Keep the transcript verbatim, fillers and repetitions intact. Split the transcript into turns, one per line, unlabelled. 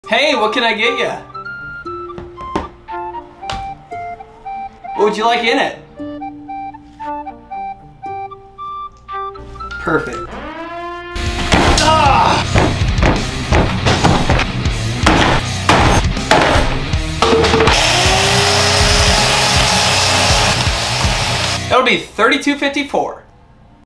Hey, what can I get you? What would you like in it? Perfect. Ah! That'll be thirty-two fifty-four.